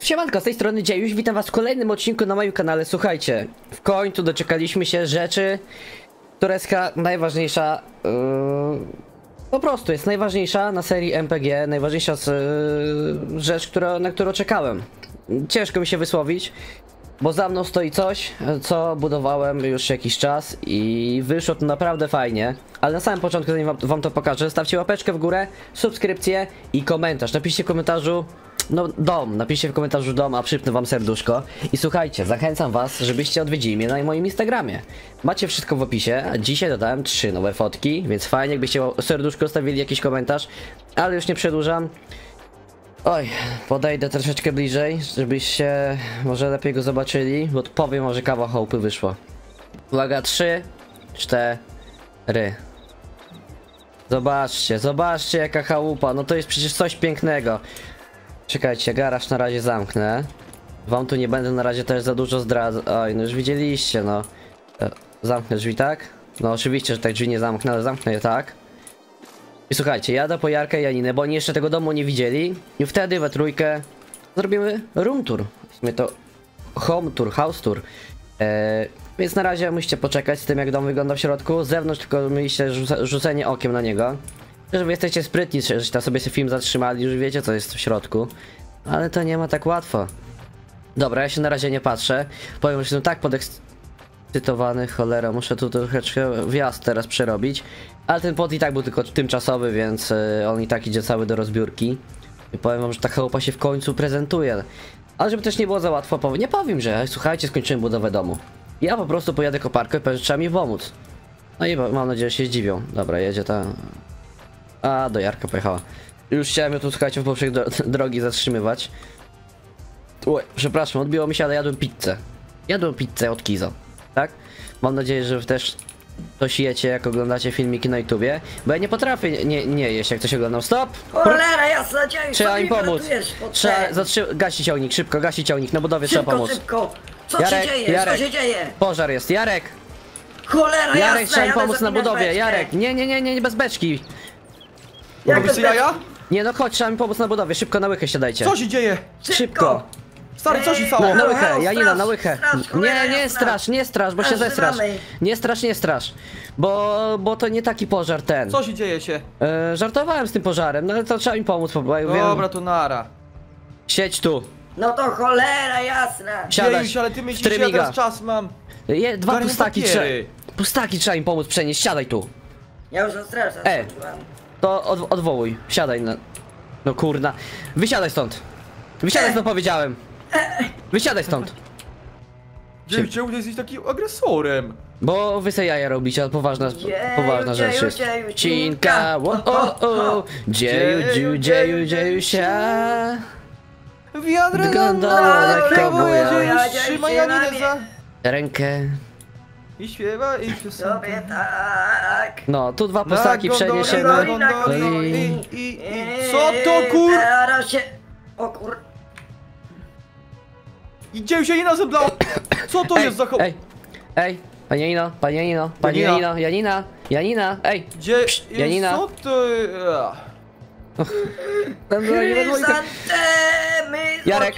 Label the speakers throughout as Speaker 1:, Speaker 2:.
Speaker 1: Siemanko, z tej strony Dziejuś, witam was w kolejnym odcinku na moim kanale. Słuchajcie, w końcu doczekaliśmy się rzeczy, która jest najważniejsza, po prostu jest najważniejsza na serii MPG, najważniejsza rzecz, na którą czekałem. Ciężko mi się wysłowić, bo za mną stoi coś, co budowałem już jakiś czas i wyszło to naprawdę fajnie. Ale na samym początku, zanim wam to pokażę, zostawcie łapeczkę w górę, subskrypcję i komentarz. Napiszcie w komentarzu, napiszcie w komentarzu dom, a przypnę wam serduszko. I słuchajcie, zachęcam was, żebyście odwiedzili mnie na moim Instagramie. Macie wszystko w opisie, a dzisiaj dodałem 3 nowe fotki, więc fajnie jakbyście serduszko zostawili, jakiś komentarz. Ale już nie przedłużam. Oj, podejdę troszeczkę bliżej, żebyście może lepiej go zobaczyli, bo powiem, może kawa chałupy wyszło. Uwaga, 3, 4. Zobaczcie jaka chałupa, no to jest przecież coś pięknego. Czekajcie, garaż na razie zamknę. Wam tu nie będę na razie też za dużo zdradzał. Oj, no już widzieliście, no. Zamknę drzwi, tak? No oczywiście, że tak drzwi nie zamknę, ale zamknę je tak. I słuchajcie, jadę po Jarka i Janinę, bo oni jeszcze tego domu nie widzieli. I wtedy we trójkę zrobimy room tour. W sumie to home tour, house tour. Więc na razie musicie poczekać z tym, jak dom wygląda w środku. Z zewnątrz tylko mieliście rzucenie okiem na niego. Że wy jesteście sprytni, że tam sobie film zatrzymali, już wiecie co jest w środku. Ale to nie ma tak łatwo. Dobra, ja się na razie nie patrzę. Powiem, że jestem tak podekscytowany, cholera, muszę tu troszeczkę wjazd teraz przerobić. Ale ten pod i tak był tylko tymczasowy, więc on i tak idzie cały do rozbiórki. I powiem wam, że ta chałupa się w końcu prezentuje. Ale żeby też nie było za łatwo, nie powiem, że słuchajcie, skończyłem budowę domu. Ja po prostu pojadę koparką i powiem, że trzeba mi pomóc. No i mam nadzieję, że się zdziwią. Dobra, jedzie ta... A, do Jarka pojechała. Już chciałem ją tu, słuchajcie, w poprzek drogi zatrzymywać. Oj, przepraszam, odbiło mi się, ale jadłem pizzę. Jadłem pizzę od Kizo, tak? Mam nadzieję, że wy też coś jecie, jak oglądacie filmiki na YouTubie. Bo ja nie potrafię nie jeść, jak ktoś oglądał. Stop!
Speaker 2: Cholera jasna, Dziejuś,
Speaker 1: trzeba im pomóc. Trzeba gasić ciągnik, szybko, gasić ciągnik, na budowie trzeba pomóc.
Speaker 2: Szybko, co się dzieje? Co się dzieje?
Speaker 1: Pożar jest, Jarek!
Speaker 2: Cholera
Speaker 1: Jarek,
Speaker 2: jasna,
Speaker 1: trzeba im pomóc na budowie,
Speaker 2: beczkę.
Speaker 1: Jarek! Nie, bez beczki!
Speaker 3: Robisz jaja?
Speaker 1: Nie no, chodź, trzeba mi pomóc na budowie, szybko na łychę siadajcie.
Speaker 3: Co się dzieje?
Speaker 1: Szybko!
Speaker 3: Stary, co się stało?
Speaker 1: Na łychę, Janina, na łychę. Nie strasz, bo się
Speaker 2: Dobrze,
Speaker 1: zestrasz.
Speaker 2: mamy.
Speaker 1: Nie strasz. Bo to nie taki pożar ten.
Speaker 3: Co się dzieje się?
Speaker 1: Żartowałem z tym pożarem, no ale to trzeba mi pomóc, bo ja
Speaker 3: Dobra, to nara.
Speaker 1: siedź tu.
Speaker 2: No to cholera jasna.
Speaker 1: Siadać.
Speaker 3: Dziejuś, ale ty myślisz, że ja
Speaker 1: Trymiga.
Speaker 3: teraz czas mam.
Speaker 1: Dwa
Speaker 3: Garnie
Speaker 1: pustaki
Speaker 3: papiery.
Speaker 1: Pustaki trzeba im pomóc przenieść, siadaj tu.
Speaker 2: Ja już strasznie skończyłam.
Speaker 1: To odwołuj, siadaj na... No kurna. Wysiadaj stąd. Wysiadaj stąd, powiedziałem. Wysiadaj stąd.
Speaker 3: Dziejuś, czemu ty jesteś takim agresorem?
Speaker 1: Bo wy se jaja robicie, ale poważna rzecz jest.
Speaker 2: dzieju,
Speaker 1: Cinka, dzieju się.
Speaker 3: Wiadrę
Speaker 1: Wygląda lekko
Speaker 3: buja.
Speaker 1: buja.
Speaker 3: Trzymaj Janinę za...
Speaker 1: Rękę.
Speaker 3: I śpiewa, i piosenkę.
Speaker 2: Sobie tak.
Speaker 1: No, tu dwa pustaki przeniesiemy.
Speaker 3: Co to kur...
Speaker 2: Teraz się... O kur...
Speaker 3: I Dziejuś, Janina zemdlała. Co to jest za cho...
Speaker 1: Ej, pani Janina, ej. Janina.
Speaker 3: Co to...
Speaker 1: Jarek.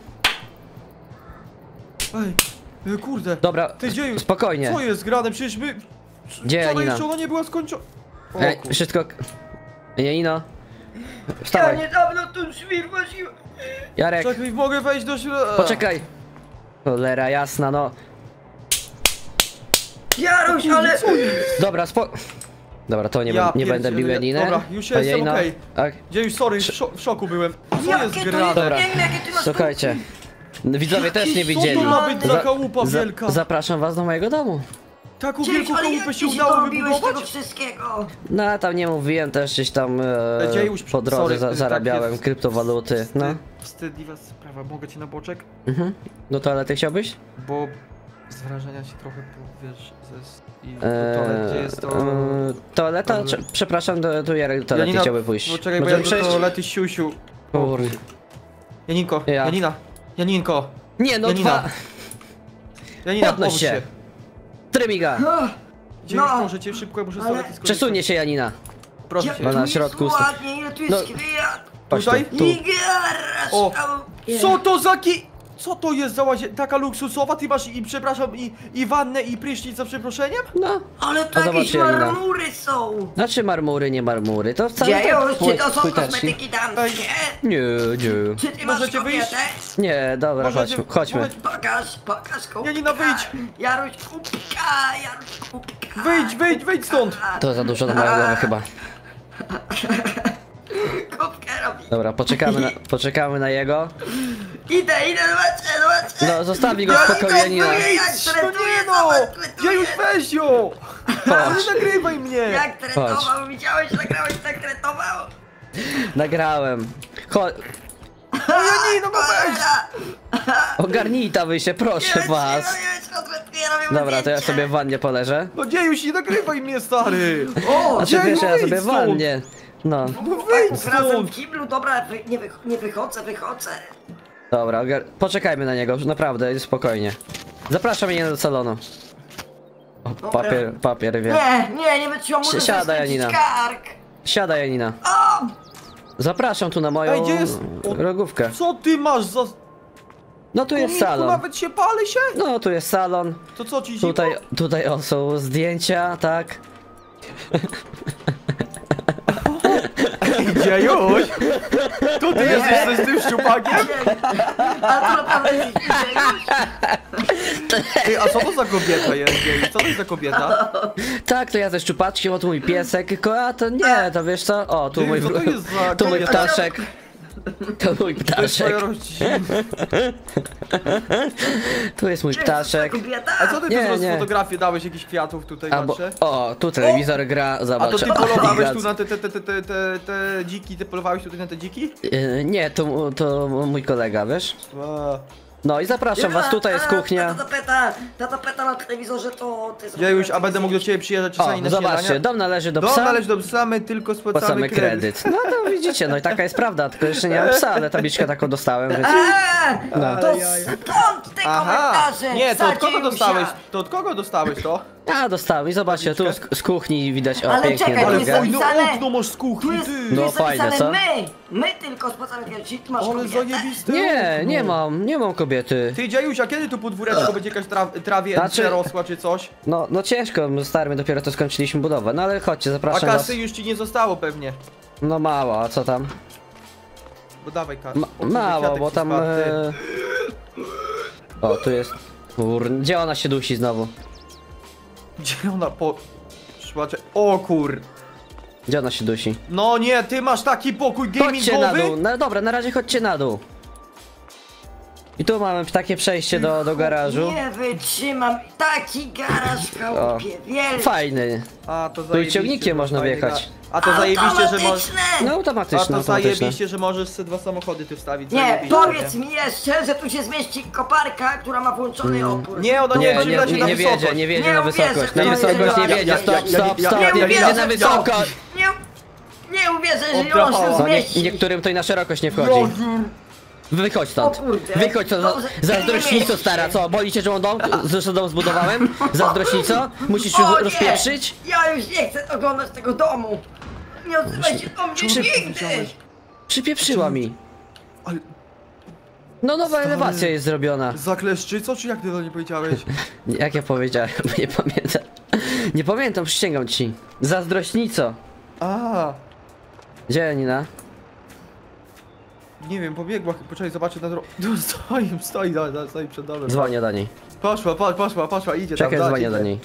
Speaker 3: Ej, kurde.
Speaker 1: Dobra,
Speaker 3: Ty Dziejuś,
Speaker 1: spokojnie.
Speaker 3: co jest grane? Przecież my...
Speaker 1: Gdzie
Speaker 3: wczoraj
Speaker 1: Janina?
Speaker 3: jeszcze ona nie była skończona. O,
Speaker 1: Ej,
Speaker 3: kurde.
Speaker 1: wszystko... Janino.
Speaker 2: Ja
Speaker 1: Wstawaj.
Speaker 2: niedawno tu drzwi właziłem.
Speaker 1: Jarek,
Speaker 3: Czekaj, mogę wejść do środka.
Speaker 1: poczekaj. Cholera jasna, no.
Speaker 2: Jaruś, ale...
Speaker 1: Dobra, Dobra, to nie będę bił Janiny.
Speaker 3: Dobra, już
Speaker 1: Pani
Speaker 3: jestem
Speaker 1: Janino,
Speaker 3: okej.
Speaker 1: tak?
Speaker 3: Dziejuś, sorry, w szoku byłem. Co jest
Speaker 2: Jakie to
Speaker 3: grane?
Speaker 2: jest
Speaker 1: Dobra,
Speaker 2: piękne, jakie ty masz
Speaker 1: słuchajcie. Widzowie też nie
Speaker 3: Co
Speaker 1: widzieli.
Speaker 3: to ma być za chałupa wielka?
Speaker 1: Zapraszam was do mojego domu.
Speaker 3: Taką
Speaker 2: Dziejuś,
Speaker 3: wielką
Speaker 2: ale
Speaker 3: chałupę
Speaker 2: jak
Speaker 3: się
Speaker 2: ty
Speaker 3: udało
Speaker 2: dorobiłeś tego
Speaker 3: wybudować?
Speaker 2: wszystkiego?
Speaker 1: No, tam nie mówiłem, też gdzieś tam
Speaker 3: Dziejuś,
Speaker 1: po drodze
Speaker 3: sorry,
Speaker 1: zarabiałem
Speaker 3: tak
Speaker 1: kryptowaluty. No.
Speaker 3: Wstydliwa sprawa, mogę ci na boczek?
Speaker 1: Do toalety chciałbyś?
Speaker 3: Bo z wrażenia się trochę, wiesz, i toalet, gdzie jest to...
Speaker 1: Toaleta? Przepraszam, tu Jarek do toalety
Speaker 3: Janina,
Speaker 1: chciałby pójść.
Speaker 3: No czekaj, bo
Speaker 1: Możemy
Speaker 3: ja do
Speaker 1: przejść?
Speaker 3: toalety siusiu.
Speaker 1: Kurde.
Speaker 3: Janinko,
Speaker 1: Ja.
Speaker 3: Janinko.
Speaker 1: Nie, no
Speaker 3: Janina. Janina,
Speaker 1: Podnoś
Speaker 3: pomóż
Speaker 1: się. Trymiga.
Speaker 3: Dziejuś,
Speaker 2: No.
Speaker 3: proszę cię, szybko, ja muszę z
Speaker 2: Ale-
Speaker 3: toalety skorzystać.
Speaker 1: Przesunie się Janina.
Speaker 3: Proszę
Speaker 2: Ja-
Speaker 3: cię.
Speaker 1: Ma na
Speaker 2: tu
Speaker 1: środku
Speaker 2: jest
Speaker 1: ust-
Speaker 2: ładnie, ile tu
Speaker 1: No.
Speaker 2: jest kwiat.
Speaker 1: Chodź
Speaker 3: Tutaj?
Speaker 1: tu.
Speaker 2: I garaż.
Speaker 3: O. Co to za Co to jest za taka luksusowa? Ty masz przepraszam, i wannę, i prysznic za przeproszeniem?
Speaker 1: No.
Speaker 2: Ale to
Speaker 1: No
Speaker 2: jakieś
Speaker 1: zobaczcie, Janina.
Speaker 2: marmury są!
Speaker 1: Znaczy marmury, nie marmury, to wcale
Speaker 2: Dziejuś,
Speaker 1: tak
Speaker 2: czy to są
Speaker 1: płyteczki.
Speaker 2: kosmetyki damskie?
Speaker 1: Nie, nie.
Speaker 2: Czy ty masz
Speaker 3: Możecie wyjść?
Speaker 2: kobietę?
Speaker 1: Nie, dobra,
Speaker 3: Możecie-
Speaker 1: chodźmy.
Speaker 3: możecie-
Speaker 2: Pokaż kubka.
Speaker 3: Janina, wyjdź.
Speaker 2: Jaruś, kubka.
Speaker 3: Wyjdź stąd!
Speaker 1: To za dużo na moją głowę chyba.
Speaker 2: Kubkę robi.
Speaker 1: Dobra, poczekamy na jego.
Speaker 2: Idę, zobaczę.
Speaker 1: No, zostawi go w spokoju, Janina.
Speaker 2: Jak
Speaker 3: No
Speaker 2: tretuje,
Speaker 3: nie no!
Speaker 2: zobacz, tretuje.
Speaker 3: Ja już weź ją!
Speaker 1: Chodź.
Speaker 3: Nie nagrywaj mnie!
Speaker 2: Jak tretował, widziałeś, nagrałeś, tak tretował?
Speaker 1: Nagrałem. Chodź,
Speaker 3: No Janino, no weź!
Speaker 1: ogarnijta się, proszę was. Dobra, to ja sobie w wannie poleżę.
Speaker 3: No Dziejuś, nie nagrywaj mnie, stary!
Speaker 2: O,
Speaker 1: Znaczy wiesz, ja
Speaker 3: wyjdź
Speaker 1: sobie w
Speaker 3: stąd.
Speaker 1: wannie. No,
Speaker 3: No wyjdź
Speaker 2: razem w
Speaker 3: stąd!
Speaker 2: kiblu, dobra, nie wychodzę.
Speaker 1: dobra, poczekajmy na niego, naprawdę, spokojnie. Zapraszam mnie do salonu. O,
Speaker 2: Dobra.
Speaker 1: papier wie.
Speaker 2: Nie wytrzymam, muszę
Speaker 1: Siadaj,
Speaker 2: skręcić
Speaker 1: Janina.
Speaker 2: kark.
Speaker 1: Siadaj, Janina.
Speaker 2: O,
Speaker 1: Zapraszam tu na
Speaker 3: Ej,
Speaker 1: moją
Speaker 3: gdzie jest-
Speaker 1: rogówkę.
Speaker 3: Co ty masz za...
Speaker 1: No tu jest
Speaker 3: Kominku,
Speaker 1: salon.
Speaker 3: nawet się pali się?
Speaker 1: No tu jest salon.
Speaker 3: To co ci zimno?
Speaker 1: Tutaj o, są zdjęcia, tak.
Speaker 3: Dziejuś! Tu ty jesteś z tym szczupakiem?
Speaker 2: a to naprawdę jest
Speaker 3: Ej, a co to za kobieta jest, Dziejuś? Co to jest za kobieta?
Speaker 1: Tak, to ja ze szczupaczkiem, o tu mój piesek, a to nie, to wiesz co? O, tu mój,
Speaker 3: Co to jest za
Speaker 1: tu mój
Speaker 3: kobieta?
Speaker 1: ptaszek. To mój
Speaker 3: To jest twoja
Speaker 1: ptaszek.
Speaker 3: rodzina.
Speaker 1: Tu jest mój ptaszek.
Speaker 2: kobieta.
Speaker 3: A co ty
Speaker 1: Nie,
Speaker 3: tu z
Speaker 1: nie.
Speaker 3: fotografię dałeś jakichś kwiatów tutaj
Speaker 1: Albo,
Speaker 3: patrzę?
Speaker 1: o, tu telewizor gra,
Speaker 3: A
Speaker 1: zobacz.
Speaker 3: to ty
Speaker 1: o,
Speaker 3: polowałeś
Speaker 1: gigant.
Speaker 3: tu na te dziki, ty polowałeś tutaj na te dziki?
Speaker 1: Nie, to mój kolega, wiesz?
Speaker 3: A.
Speaker 1: No i zapraszam was, tutaj jest kuchnia.
Speaker 2: Ta tapeta na telewizorze to ty
Speaker 3: Dziejuś, a będę mógł do ciebie przyjeżdżać czasami
Speaker 1: O,
Speaker 3: na
Speaker 1: zobaczcie,
Speaker 3: śniadania?
Speaker 1: dom należy do
Speaker 3: Dom
Speaker 1: psa.
Speaker 3: należy do psa, my tylko spłacamy
Speaker 1: Płacamy kredyt. No to widzicie, no i taka jest prawda, tylko jeszcze nie mam psa, ale tabliczkę taką dostałem, więc...
Speaker 2: No. To stąd te
Speaker 3: Aha!
Speaker 2: komentarze!
Speaker 3: Nie, to od kogo
Speaker 2: Dziejusia.
Speaker 3: dostałeś? To od kogo dostałeś to?
Speaker 1: A, dostałem i zobaczcie, tu z kuchni widać, o,
Speaker 2: Ale
Speaker 1: pięknie
Speaker 2: czekaj,
Speaker 3: Ale
Speaker 2: jest
Speaker 1: drogę.
Speaker 3: fajne
Speaker 2: zapisane-
Speaker 3: okno masz z
Speaker 2: Tu
Speaker 3: kuchni,
Speaker 2: jest,
Speaker 3: ty!
Speaker 2: tu
Speaker 1: No
Speaker 2: jest
Speaker 1: fajne,
Speaker 2: zapisane
Speaker 1: co?
Speaker 2: my tylko spłacamy kredyt, ty masz
Speaker 3: Ale
Speaker 2: kobietę.
Speaker 3: zajebiste
Speaker 1: Nie,
Speaker 3: okno.
Speaker 1: nie mam kobiety.
Speaker 3: Ty Dziejuś, a kiedy tu podwóreczko będzie jakaś trawie
Speaker 1: Znaczy-
Speaker 3: przerosła czy coś?
Speaker 1: No ciężko, my stary, my dopiero to skończyliśmy budowę, no ale chodźcie,
Speaker 3: A
Speaker 1: zapraszam was.
Speaker 3: kasy już ci nie zostało pewnie.
Speaker 1: No mało, a co tam?
Speaker 3: Bo dawaj kasę.
Speaker 1: Mało, bo tam... O, tu jest... Gdzie ona się dusi znowu?
Speaker 3: Gdzie ona szła? O kur...
Speaker 1: Gdzie ona się dusi?
Speaker 3: No nie, ty masz taki pokój
Speaker 1: Chodźcie na dół,
Speaker 3: gamingowy?
Speaker 1: no dobra, na razie chodźcie na dół. I tu mamy takie przejście do garażu.
Speaker 2: Nie wytrzymam, taki garaż w chałupie, wielki.
Speaker 1: Fajny.
Speaker 3: A to
Speaker 1: Tu i
Speaker 3: zajebiście,
Speaker 1: ciągnikiem
Speaker 3: że
Speaker 1: można
Speaker 3: fajny
Speaker 1: wjechać.
Speaker 3: A to zajebiście, że możesz...
Speaker 2: Automatyczne!
Speaker 1: No
Speaker 3: A
Speaker 1: automatyczne,
Speaker 3: to
Speaker 1: automatyczne.
Speaker 3: zajebiście, że możesz sobie 2 samochody tu wstawić.
Speaker 2: Nie,
Speaker 3: zajebiście,
Speaker 2: powiedz mi jeszcze, że tu się zmieści koparka, która ma włączony opór.
Speaker 3: Nie, ona nie,
Speaker 1: Nie,
Speaker 3: przyda się na
Speaker 1: nie wiedzie,
Speaker 3: wysokość.
Speaker 1: nie wiedzie
Speaker 2: Nie
Speaker 1: na
Speaker 2: uwierzę,
Speaker 1: wysokość.
Speaker 2: w
Speaker 1: Na
Speaker 2: to.
Speaker 1: wysokość nie
Speaker 2: Ja-
Speaker 1: wiedzie,
Speaker 3: ja-
Speaker 1: stop,
Speaker 3: ja-
Speaker 1: stop,
Speaker 3: ja-
Speaker 1: stop,
Speaker 3: ja-
Speaker 1: nie
Speaker 3: ja-
Speaker 1: wiedzie
Speaker 3: ja-
Speaker 1: na
Speaker 3: ja-
Speaker 1: wysokość.
Speaker 2: Nie uwierzę, że
Speaker 3: Odrapała.
Speaker 2: ją się
Speaker 1: O,
Speaker 2: zmieści.
Speaker 1: niektórym to i na szerokość nie
Speaker 3: No,
Speaker 1: wchodzi. Wychodź stąd.
Speaker 2: O kurde.
Speaker 1: Wychodź stąd.
Speaker 2: Dobrze,
Speaker 1: Zazdrośnico
Speaker 2: nie
Speaker 1: stara, co? Boli cię, że on dom? Zresztą dom zbudowałem? Zazdrośnico? Musisz
Speaker 2: O
Speaker 1: już
Speaker 2: nie!
Speaker 1: rozpieprzyć?
Speaker 2: Ja już nie chcę oglądać tego domu. Nie odzywaj się do mnie nigdy.
Speaker 1: Przypieprzyła mi.
Speaker 3: Ale
Speaker 1: No nowa
Speaker 3: Stary.
Speaker 1: elewacja jest zrobiona.
Speaker 3: za kleszczycą, czy jak ty to nie powiedziałeś?
Speaker 1: Jak ja powiedziałem, nie pamiętam. Nie pamiętam, przysięgam ci. Zazdrośnico.
Speaker 3: A,
Speaker 1: Gdzie Nina?
Speaker 3: nie wiem, pobiegła, poczekaj, zobaczę na drogę. Stoi przed domem.
Speaker 1: Dzwonię do niej.
Speaker 3: Poszła, idzie
Speaker 1: Czekaj,
Speaker 3: tam.
Speaker 1: dzwonię
Speaker 3: idzie.
Speaker 1: do niej.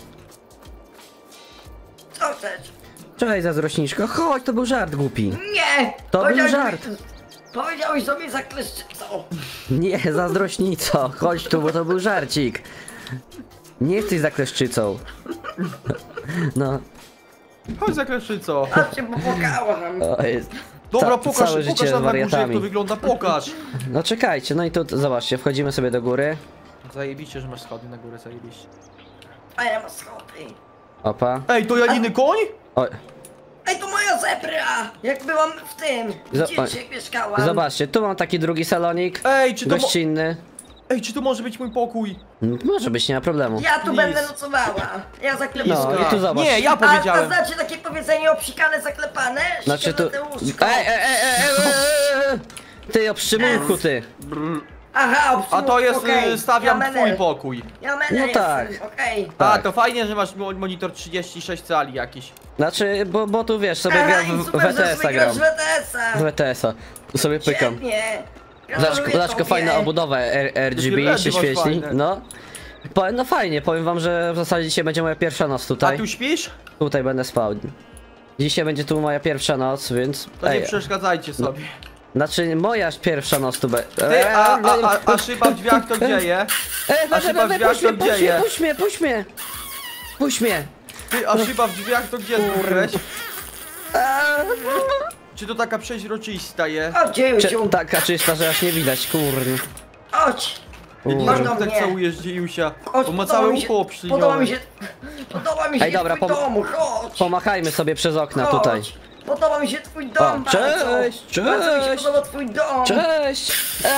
Speaker 2: Co chcesz?
Speaker 1: Cześć zazdrośniczko, chodź, to był żart głupi.
Speaker 2: Nie!
Speaker 1: To był
Speaker 2: Powiedziałeś-
Speaker 1: żart.
Speaker 2: Powiedziałeś sobie za kleszczycą.
Speaker 1: Nie, zazdrośnico, chodź tu, bo to był żarcik. Nie jesteś za kleszczycą. No,
Speaker 3: Chodź za kleszczyco.
Speaker 2: Aż się popłakałam.
Speaker 1: o, jest.
Speaker 3: Dobra,
Speaker 1: Całe życie
Speaker 3: pokaż
Speaker 1: z
Speaker 3: nam na górze, jak
Speaker 1: wariatami.
Speaker 3: to wygląda, pokaż.
Speaker 1: No czekajcie, no i tu zobaczcie, wchodzimy sobie do góry.
Speaker 3: Zajebiście, że masz schody na górę, zajebiście.
Speaker 2: A ja mam schody.
Speaker 1: Opa.
Speaker 3: Ej, to Janiny koń?
Speaker 1: Oj,
Speaker 2: Ej, to moja zebra! Jak byłam w tym,
Speaker 1: Zo-
Speaker 2: gdzie mieszkałam.
Speaker 1: zobaczcie, tu mam taki drugi salonik.
Speaker 3: Ej, czy to
Speaker 1: Gościnny.
Speaker 3: Ej, czy to może być mój pokój?
Speaker 1: Może być, nie ma problemu.
Speaker 2: Ja tu
Speaker 3: Please.
Speaker 2: będę nocowała. Ja zaklepam.
Speaker 1: No i tu zobacz.
Speaker 3: Nie, ja
Speaker 2: A
Speaker 3: powiedziałem.
Speaker 2: znacie takie powiedzenie obsikane, zaklepane?
Speaker 1: Znaczy tu...
Speaker 2: Ściemne łóżko.
Speaker 1: Ej! Ty, obszczymulku, ty.
Speaker 2: Aha,
Speaker 3: A to jest,
Speaker 2: okej.
Speaker 3: stawiam
Speaker 2: ja
Speaker 3: twój
Speaker 2: menel.
Speaker 3: pokój.
Speaker 2: Ja menel
Speaker 1: No tak.
Speaker 2: jestem, okej.
Speaker 3: A,
Speaker 1: Tak.
Speaker 3: to fajnie, że masz monitor 36 cali jakiś.
Speaker 1: Znaczy, bo tu wiesz, sobie gram w
Speaker 2: super, że
Speaker 1: WTS-a
Speaker 2: sobie
Speaker 1: gram.
Speaker 2: grasz w WTS-a.
Speaker 1: W WTS-a. Tu sobie pykam.
Speaker 2: Świetnie.
Speaker 1: Zobacz, fajna obudowa RGB
Speaker 3: Jakie
Speaker 1: się
Speaker 3: masz
Speaker 1: świeci.
Speaker 3: fajne.
Speaker 1: No. No fajnie, powiem wam, że w zasadzie dzisiaj będzie moja pierwsza noc
Speaker 3: A
Speaker 1: tutaj.
Speaker 3: tu śpisz?
Speaker 1: Tutaj będę spał. Dzisiaj będzie tu moja pierwsza noc, więc...
Speaker 3: To nie przeszkadzajcie sobie.
Speaker 1: Znaczy, moja pierwsza noc tu będzie...
Speaker 3: Ty, a szyba w drzwiach to gdzie je? A szyba w drzwiach to gdzie je?
Speaker 1: Puść mnie, puść mnie! Puść mnie!
Speaker 3: Ty, a szyba w drzwiach to gdzie zburzyłeś? Czy to taka przeźroczysta je?
Speaker 2: Chodź, Dziejusiu.
Speaker 1: Taka czysta, że aż nie widać, kurde.
Speaker 2: Chodź.
Speaker 3: Nie
Speaker 2: Chodź
Speaker 3: wiem,
Speaker 2: do
Speaker 3: tak
Speaker 2: mnie.
Speaker 3: całujesz Dziejusia.
Speaker 2: Chodź,
Speaker 3: Bo ma
Speaker 2: podoba
Speaker 3: całe
Speaker 2: mi się-
Speaker 3: ucho
Speaker 2: Podoba mi
Speaker 3: obszczynione.
Speaker 2: się... Podoba mi się
Speaker 1: Ej, dobra,
Speaker 2: twój domu, chodź.
Speaker 1: Pomachajmy sobie przez okna
Speaker 2: Chodź.
Speaker 1: tutaj.
Speaker 2: Podoba mi się twój dom
Speaker 1: O, cześć,
Speaker 2: bardzo. Bardzo mi się
Speaker 1: cześć.
Speaker 2: podoba twój dom.
Speaker 1: Cześć!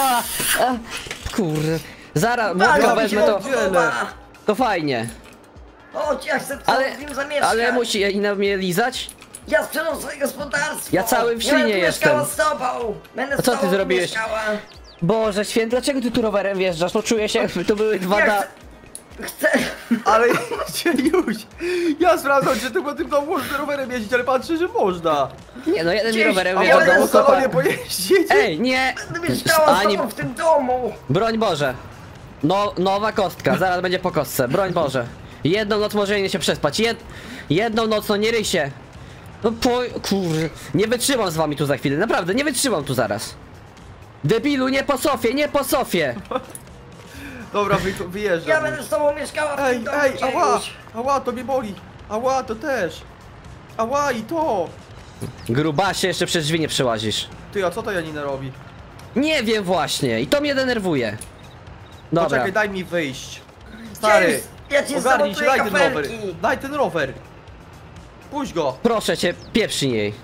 Speaker 1: Kurde. Zaraz,
Speaker 2: Bardzo
Speaker 1: młotko
Speaker 2: mi się
Speaker 1: wezmę to...
Speaker 2: podoba.
Speaker 1: To fajnie.
Speaker 2: Chodź, ja chcę
Speaker 1: Ale,
Speaker 2: z nim zamieszkać.
Speaker 1: ale musi Janina mnie lizać?
Speaker 2: Ja sprzedam swoje gospodarstwo.
Speaker 1: Ja cały w
Speaker 2: Ja będę
Speaker 1: ślinie
Speaker 2: tu mieszkała
Speaker 1: jestem.
Speaker 2: z tobą. Będę
Speaker 1: A
Speaker 2: z
Speaker 1: co ty
Speaker 2: tobą tu
Speaker 1: zrobiłeś?
Speaker 2: mieszkała.
Speaker 1: Boże święty, dlaczego ty tu rowerem wjeżdżasz? No czuję się, jakby to były dwa
Speaker 2: Ja chcę...
Speaker 3: Ale Dziejuś, ja sprawdzam, czy tu po tym domu można rowerem jeździć, ale patrzę, że można.
Speaker 1: Nie no, jeden mi
Speaker 2: Gdzieś-
Speaker 1: rowerem
Speaker 2: a
Speaker 3: A
Speaker 1: wjeżdżał
Speaker 2: jeden
Speaker 3: można
Speaker 1: do
Speaker 3: po salonie
Speaker 1: kopa.
Speaker 3: pojeździć.
Speaker 1: Ej, nie!
Speaker 2: Będę mieszkała z
Speaker 1: Ani...
Speaker 2: tobą w tym domu.
Speaker 1: Broń Boże. No, nowa kostka, zaraz będzie po kostce. Broń Boże. Jedną noc może nie się przespać. Jedną noc, no nie ryj się. No kurde. Nie wytrzymam z wami tu za chwilę, naprawdę, nie wytrzymam tu zaraz. Debilu, nie po sofie, nie po sofie.
Speaker 3: Dobra,
Speaker 2: Ja
Speaker 3: wyjeżdżam.
Speaker 2: będę z tobą mieszkała w
Speaker 3: Ej,
Speaker 2: tym domu,
Speaker 3: ej, ała,
Speaker 2: Dziejuś.
Speaker 3: ała, to mnie boli. Ała, to też. Ała i to.
Speaker 1: Grubasie, jeszcze przez drzwi nie przełazisz.
Speaker 3: Ty, a co to Janina robi?
Speaker 1: Nie wiem właśnie, i to mnie denerwuje. Dobra,
Speaker 3: Poczekaj, daj mi wyjść. Stary,
Speaker 2: Dziejuś, ja ci
Speaker 3: ogarnij się,
Speaker 2: zamontuję
Speaker 3: daj ten rower.
Speaker 2: kafelki.
Speaker 3: Daj ten rower. Puść go.
Speaker 1: proszę cię, pieprznij jej.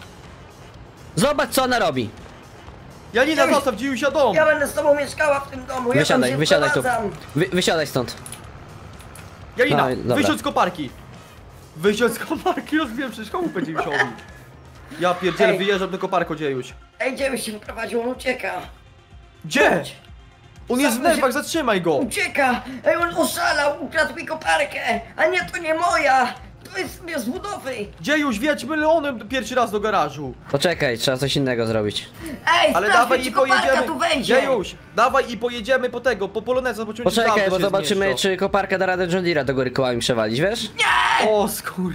Speaker 1: Zobacz co ona robi.
Speaker 3: Janina,
Speaker 2: Dziejuś,
Speaker 3: zostaw Dziejusia dom.
Speaker 2: Ja będę z tobą mieszkała w tym domu. Ja
Speaker 1: Wysiadaj,
Speaker 2: tam się
Speaker 1: wysiadaj tu.
Speaker 2: wprowadzam.
Speaker 1: Wysiadaj stąd.
Speaker 3: Janina,
Speaker 1: Daj, dobra.
Speaker 3: wysiądź z koparki. Wysiądź z koparki, rozbiłem przecież chałupę Dziejusiowi. Ja pierdzielę,
Speaker 2: Ej.
Speaker 3: wyjeżdżam do koparko, Dziejuś.
Speaker 2: Ej, Dziejuś się wyprowadził, on ucieka.
Speaker 3: Gdzie? On jest w
Speaker 2: Zamknij się-
Speaker 3: nerwach, zatrzymaj go.
Speaker 2: Ucieka! Ej, on oszalał, ukradł mi koparkę! A nie, to nie moja! To jest z budowy!
Speaker 3: Dziejuś, wjedźmy Leonem pierwszy raz do garażu.
Speaker 1: Poczekaj, trzeba coś innego zrobić.
Speaker 2: Ej,
Speaker 3: Ale
Speaker 2: sprawdźmy,
Speaker 3: dawaj
Speaker 2: czy
Speaker 3: i
Speaker 2: koparka
Speaker 3: pojedziemy.
Speaker 2: tu wejdzie!
Speaker 3: Dziejuś, dawaj i pojedziemy po tego, po poloneza, zobaczymy czy
Speaker 1: Poczekaj,
Speaker 3: auto
Speaker 1: bo
Speaker 3: się
Speaker 1: zobaczymy,
Speaker 3: zmieszczą.
Speaker 1: czy koparka da radę John Deere'a do góry kołami przewalić, wiesz?
Speaker 3: O skur...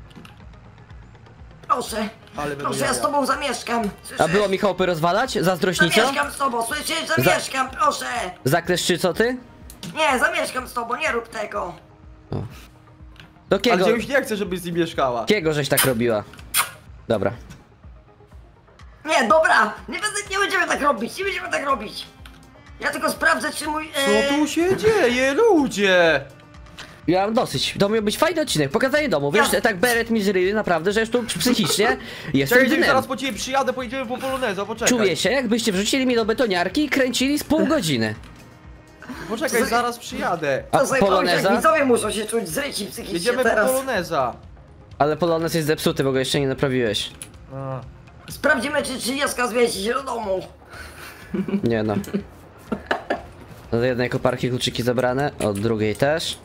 Speaker 2: Proszę,
Speaker 3: Ale będą
Speaker 2: proszę, ja z
Speaker 3: jaja.
Speaker 2: tobą zamieszkam! Słyszysz?
Speaker 1: A było mi chałupy rozwalać? Zazdrośnico?
Speaker 2: Zamieszkam z tobą, słyszysz? Zamieszkam, proszę!
Speaker 1: Zakleszczyco ty?
Speaker 2: Nie, zamieszkam z tobą, nie rób tego!
Speaker 1: Do
Speaker 3: Ale
Speaker 1: kiego?
Speaker 3: Dziejuś nie chce, żebyś z nim mieszkała.
Speaker 1: Kiego żeś tak robiła? Dobra.
Speaker 2: Nie, dobra! Nie będziemy tak robić, nie będziemy tak robić! Ja tylko sprawdzę, czy mój...
Speaker 3: Co tu się dzieje, ludzie?
Speaker 1: Ja mam dosyć. To miał być fajny odcinek, pokazanie domu. Wiesz,
Speaker 2: Ja-
Speaker 1: tak beret mi zryli, naprawdę, że już tu psychicznie jestem
Speaker 3: Czekaj, Dziejuś,
Speaker 1: dnem.
Speaker 3: zaraz po ciebie przyjadę, pojedziemy po poloneza, poczekaj.
Speaker 1: Czuję się, jakbyście wrzucili mi do betoniarki i kręcili z pół godziny.
Speaker 3: Poczekaj, zaraz przyjadę.
Speaker 1: A
Speaker 2: To sobie pomyśl,
Speaker 1: poloneza?
Speaker 2: jak widzowie muszą się czuć zryci psychicznie
Speaker 3: Jedziemy po
Speaker 2: teraz.
Speaker 3: poloneza.
Speaker 1: Ale polonez jest zepsuty, bo go jeszcze nie naprawiłeś.
Speaker 3: A.
Speaker 2: Sprawdzimy, czy 30 zmieści się do domu.
Speaker 1: Nie no. Od jednej koparki kluczyki zabrane, od drugiej też.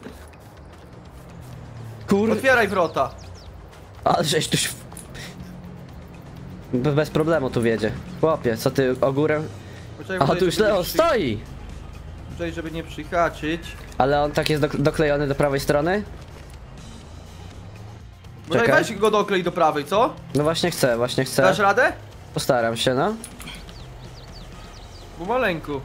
Speaker 3: Otwieraj wrota.
Speaker 1: Ale żeś tu... Bez problemu tu wiedzie. Chłopie, co ty ogórem?
Speaker 3: Poczekaj,
Speaker 1: A
Speaker 3: poczekaj,
Speaker 1: tu już
Speaker 3: żeby nie
Speaker 1: Leo stoi!
Speaker 3: Poczekaj, żeby nie przyhaczyć.
Speaker 1: Ale on tak jest doklejony do prawej strony?
Speaker 3: Poczekaj,
Speaker 1: Czekaj.
Speaker 3: weź go doklej do prawej, co?
Speaker 1: No właśnie chcę.
Speaker 3: Dasz radę?
Speaker 1: Postaram się, no.
Speaker 3: Pomaleńku.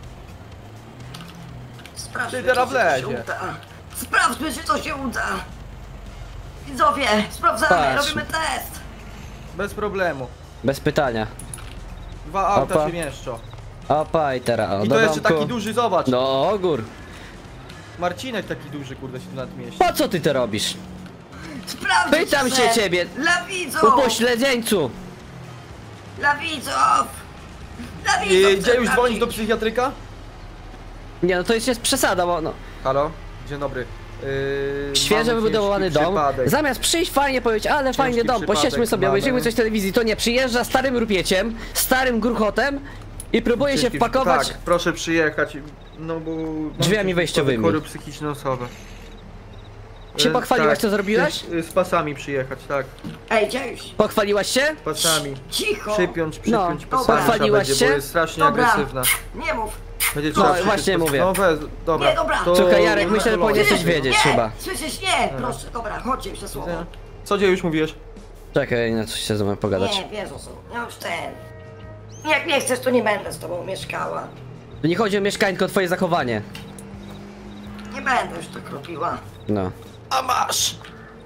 Speaker 2: Sprawdźmy,
Speaker 3: Ty teraz
Speaker 2: czy to się
Speaker 3: wlezie.
Speaker 2: uda. Sprawdźmy, czy to się uda. Widzowie, sprawdzamy,
Speaker 1: Patrz.
Speaker 2: robimy test.
Speaker 3: Bez problemu.
Speaker 1: Bez pytania.
Speaker 3: 2 auta
Speaker 1: Opa.
Speaker 3: się mieszczą.
Speaker 1: Opa i teraz, o,
Speaker 3: I
Speaker 1: do
Speaker 3: to jeszcze
Speaker 1: domku.
Speaker 3: taki duży, zobacz.
Speaker 1: No ogór.
Speaker 3: Marcinek taki duży, kurde, się tu nadmieści.
Speaker 1: Po co ty to robisz?
Speaker 2: Sprawdźmy,
Speaker 1: Pytam
Speaker 2: czy
Speaker 1: się ciebie.
Speaker 2: Dla widzów!
Speaker 1: Upośledzeńcu!
Speaker 2: Dla widzów! Dla widzów!
Speaker 3: Gdzie już
Speaker 2: chcę
Speaker 3: dzwonić do
Speaker 2: sprawdzić.
Speaker 3: psychiatryka?
Speaker 1: Nie no to jest przesada, bo no.
Speaker 3: Halo? Dzień dobry.
Speaker 1: Świeżo
Speaker 3: mamy
Speaker 1: wybudowany
Speaker 3: ciężki
Speaker 1: dom.
Speaker 3: przypadek.
Speaker 1: Zamiast przyjść fajnie powiedzieć, ale fajnie dom,
Speaker 3: przypadek
Speaker 1: posiedźmy sobie,
Speaker 3: mamy.
Speaker 1: obejrzyjmy coś w telewizji, to nie, przyjeżdża starym rupieciem, starym gruchotem I próbuję się wpakować.
Speaker 3: Tak, proszę przyjechać, no bo...
Speaker 1: Drzwiami wejściowymi.
Speaker 3: Chory psychiczne osoby.
Speaker 1: Się pochwaliłaś, co zrobiłaś?
Speaker 3: Z pasami przyjechać, tak.
Speaker 2: Ej, Dziejuś,
Speaker 1: Pochwaliłaś się?
Speaker 3: Pasami.
Speaker 2: cicho.
Speaker 3: Przypiąć
Speaker 1: No,
Speaker 3: pasami
Speaker 1: pochwaliłaś
Speaker 3: trzeba będzie,
Speaker 1: się?
Speaker 3: bo jest strasznie
Speaker 2: Dobra.
Speaker 3: agresywna.
Speaker 2: Nie mów.
Speaker 3: Będzie
Speaker 1: No,
Speaker 3: trzeba przypiąć
Speaker 1: właśnie mówię.
Speaker 3: No weź, dobra.
Speaker 2: Nie, dobra.
Speaker 3: To...
Speaker 1: Słuchaj, Jarek, myślę, że
Speaker 3: to-
Speaker 1: powinieneś coś wiedzieć
Speaker 2: nie,
Speaker 1: chyba.
Speaker 2: Słyszysz, nie, proszę, dobra, chodźcie jeszcze słowo.
Speaker 3: Co Dziejuś mówiłeś?
Speaker 1: Czekaj, na coś się ze mną pogadać.
Speaker 2: Nie, wiesz o co, ja już Jak nie chcesz, to nie będę z tobą mieszkała.
Speaker 1: Tu nie chodzi o mieszkanie, tylko o twoje zachowanie.
Speaker 2: Nie będę już tak robiła.
Speaker 1: No.
Speaker 3: A masz!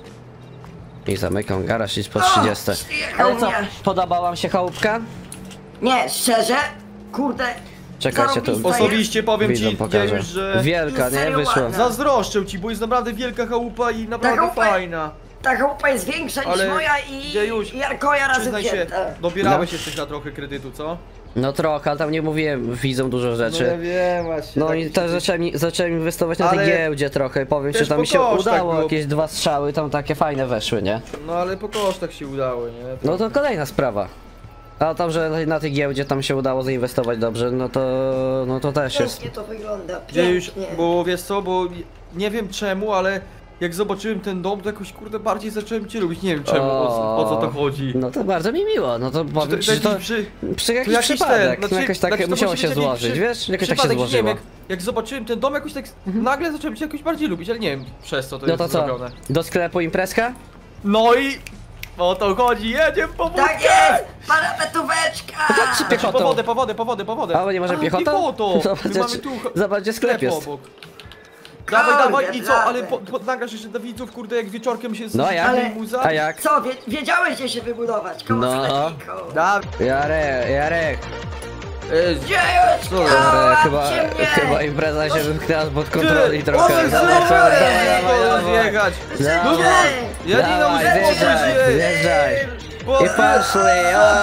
Speaker 1: I zamykam garaż i po
Speaker 2: O,
Speaker 1: 30.
Speaker 2: przyjechał
Speaker 1: Ale co,
Speaker 2: mnie.
Speaker 1: podobała wam się chałupka?
Speaker 2: Nie, szczerze, kurde.
Speaker 1: Czekajcie, to
Speaker 2: zarobista jest.
Speaker 3: Osobiście powiem
Speaker 1: Widzom
Speaker 3: ci,
Speaker 1: pokażę.
Speaker 3: Dziejuś, że...
Speaker 1: Wielka, nie?
Speaker 2: Serio
Speaker 1: Wyszła.
Speaker 2: ładna.
Speaker 3: Zazdroszczę ci, bo jest naprawdę wielka chałupa i naprawdę
Speaker 2: chałupa-
Speaker 3: fajna.
Speaker 2: Ta chałupa jest większa niż
Speaker 3: Ale,
Speaker 2: moja i
Speaker 3: Dziejuś,
Speaker 2: Jarkoja razem
Speaker 3: Przyznaj się,
Speaker 2: wzięte.
Speaker 3: dobierałeś
Speaker 1: No.
Speaker 3: jeszcze na trochę kredytu, co?
Speaker 1: No trochę, ale tam nie mówiłem, widzą dużo rzeczy.
Speaker 3: wiem właśnie.
Speaker 1: No
Speaker 3: tak
Speaker 1: i
Speaker 3: się-
Speaker 1: też zacząłem inwestować na tej
Speaker 3: Ale
Speaker 1: giełdzie trochę. Powiem ci,
Speaker 3: też
Speaker 1: że tam mi
Speaker 3: po
Speaker 1: się
Speaker 3: kosztach
Speaker 1: udało,
Speaker 3: było.
Speaker 1: jakieś 2 strzały tam takie fajne weszły, nie?
Speaker 3: No ale po kosztach się udało, nie?
Speaker 1: No to kolejna sprawa. A tam, że na tej giełdzie tam się udało zainwestować dobrze, no to też jest.
Speaker 2: Pięknie to wygląda,
Speaker 3: Dziejuś,
Speaker 2: pięknie.
Speaker 3: bo wiesz co, bo nie wiem czemu, ale jak zobaczyłem ten dom, to jakoś kurde bardziej zacząłem cię lubić. Nie wiem czemu, o co to chodzi.
Speaker 1: No to bardzo mi miło, no to powiem ci, że to przy jakiś
Speaker 3: jakiś
Speaker 1: przypadek,
Speaker 3: ten,
Speaker 1: no jakoś tak
Speaker 3: znaczy to
Speaker 1: musiało
Speaker 3: musi
Speaker 1: się
Speaker 3: być jakiś
Speaker 1: złożyć, wiesz? Jakoś tak się
Speaker 3: przypadek, nie wiem,
Speaker 1: złożyło.
Speaker 3: jak zobaczyłem ten dom, jakoś tak nagle zacząłem cię jakoś bardziej lubić, ale nie wiem przez co to
Speaker 1: No
Speaker 3: jest
Speaker 1: to co,
Speaker 3: zrobione.
Speaker 1: do sklepu imprezka?
Speaker 3: No i o to chodzi, jedziemy po wódkę!
Speaker 2: Tak jest! Parapetóweczka!
Speaker 1: Chodźcie piechotą.
Speaker 3: Po wodę.
Speaker 1: A, bo nie może
Speaker 3: A,
Speaker 1: piechotą?
Speaker 3: piechotą!
Speaker 1: Zobacz,
Speaker 3: My mamy tu
Speaker 1: zobaczcie, sklep
Speaker 3: sklep
Speaker 1: jest.
Speaker 3: obok. Dawaj, i co,
Speaker 2: blady.
Speaker 3: ale nagrasz jeszcze dla widzów, kurde, jak wieczorkiem się
Speaker 1: No, a jak?
Speaker 2: Ale-
Speaker 3: muza?
Speaker 1: A jak?
Speaker 2: Co, wiedziałeś gdzie się wybudować? Koło
Speaker 1: No.
Speaker 2: sklepiku.
Speaker 1: Jarek,
Speaker 2: Dziejuś,
Speaker 1: dobra,
Speaker 2: łapcie mnie!
Speaker 1: chyba impreza się wymknęła spod kontroli trochę.
Speaker 3: Oby
Speaker 1: Dawaj, dawaj,
Speaker 3: zjechać!
Speaker 1: Dawaj.
Speaker 3: Ja nie
Speaker 1: Dawaj,
Speaker 3: nauczę
Speaker 1: zjeżdżaj, zjeżdżaj. I poszli,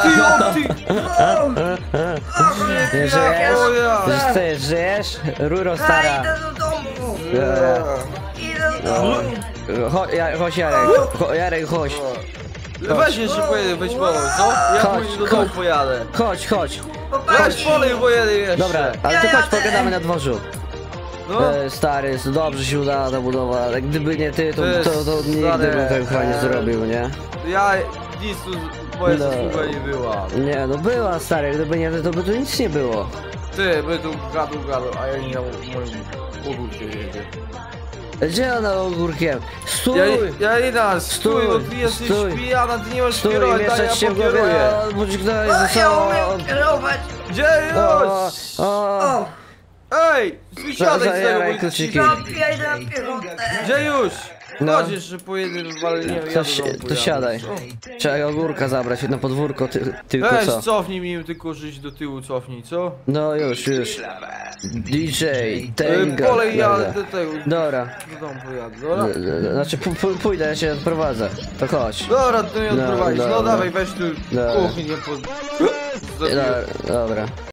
Speaker 3: Ty,
Speaker 1: żyjesz?
Speaker 3: o ja.
Speaker 1: Ty żyjesz? Ruro
Speaker 2: Ja
Speaker 1: stara.
Speaker 2: idę do domu!
Speaker 1: Dobra.
Speaker 2: Idę do domu!
Speaker 1: Chodź Jarek, chodź.
Speaker 3: Weź jeszcze pojedę, weź polej, co? Ja
Speaker 1: Chodź,
Speaker 3: później do
Speaker 1: chodź.
Speaker 3: domu pojadę.
Speaker 1: Chodź.
Speaker 3: Weź
Speaker 2: Chłopaki!
Speaker 3: polej, pojedę jeszcze.
Speaker 1: Dobra, ale ty
Speaker 2: Ja
Speaker 1: chodź,
Speaker 2: jadę.
Speaker 1: pogadamy na dworzu.
Speaker 3: No,
Speaker 1: Stary, dobrze się udała ta budowa, ale gdyby nie ty, to nigdy
Speaker 3: stary,
Speaker 1: bym tak fajnie zrobił, nie?
Speaker 3: ja nic tu, moja
Speaker 1: No.
Speaker 3: zasługa nie była.
Speaker 1: Nie, no była stary, gdyby nie ty, to by tu nic nie było.
Speaker 3: Ty, my tu gadu, a ja nie mam moim ogórcie jedzie.
Speaker 1: Gdzie ona ogórkiem? Stój!
Speaker 3: Ja nie dam, stój, bo ty jesteś
Speaker 1: stój.
Speaker 3: pijana, ty nie możesz
Speaker 1: Stój,
Speaker 3: kierować, daj,
Speaker 1: mieszać się
Speaker 3: ja
Speaker 1: w głowie,
Speaker 3: pokieruję.
Speaker 1: bądź ktoś
Speaker 2: O,
Speaker 1: ze
Speaker 2: ja
Speaker 1: sobą.
Speaker 2: umiem kierować!
Speaker 3: Gdzie już?
Speaker 2: O!
Speaker 3: Ej, wysiadaj z tego,
Speaker 1: Zajaraj
Speaker 3: bo
Speaker 1: kluczyki.
Speaker 2: Ja idę na piechotę!
Speaker 3: Gdzie już?
Speaker 1: No.
Speaker 3: Chodź jeszcze pojedę, ale nie wiem,
Speaker 1: To siadaj. Trzeba ogórka zabrać na podwórko, tylko
Speaker 3: Weź,
Speaker 1: co?
Speaker 3: cofnij mi tylko żyć do tyłu, cofnij, co?
Speaker 1: No już. DJ, Tenga.
Speaker 3: Polej ja
Speaker 1: Dobra.
Speaker 3: do tego,
Speaker 1: Dobra.
Speaker 3: do domu pojadę, dobra?
Speaker 1: Znaczy pójdę, ja się odprowadzę. To chodź.
Speaker 3: Dobra, to mnie
Speaker 1: No,
Speaker 3: odprowadzisz, no
Speaker 1: dobra.
Speaker 3: dawaj, weź tu
Speaker 1: Dobra.
Speaker 3: kuchnię pod...
Speaker 1: Dobra.